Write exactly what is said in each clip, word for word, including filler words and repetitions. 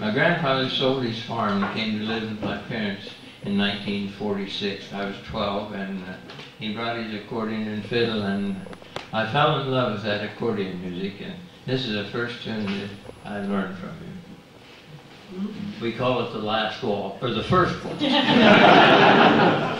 My grandfather sold his farm and came to live with my parents in nineteen forty-six. I was twelve, and uh, he brought his accordion and fiddle, and I fell in love with that accordion music, and this is the first tune that I learned from him. We call it the last waltz, or the first waltz. Yeah.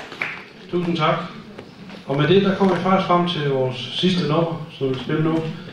Tusind tak. Og med det, der kommer vi faktisk frem til vores sidste nummer, som vi spiller nu.